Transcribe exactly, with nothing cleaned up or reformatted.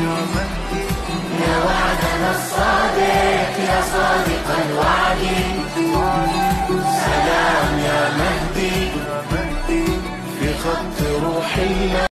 يا وعدنا الصادق يا صادق الوعد، سلام يا مهدي في خط روح الله.